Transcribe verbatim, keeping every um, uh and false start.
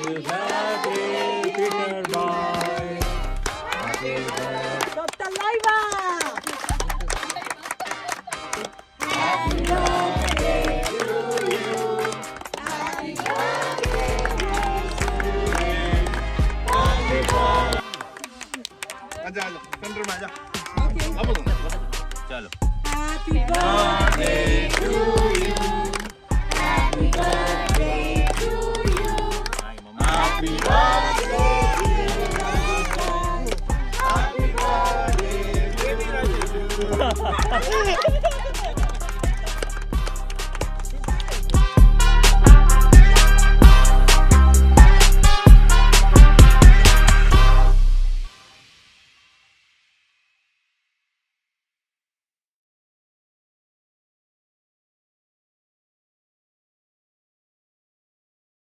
birthday, Peter boy. Happy birthday. Stop the live. Happy birthday to you. Happy birthday to you. Happy birthday. आजा आजा centre में आजा Okay. अब चलो Happy birthday to you. Happy birthday to you. Happy birthday happy birthday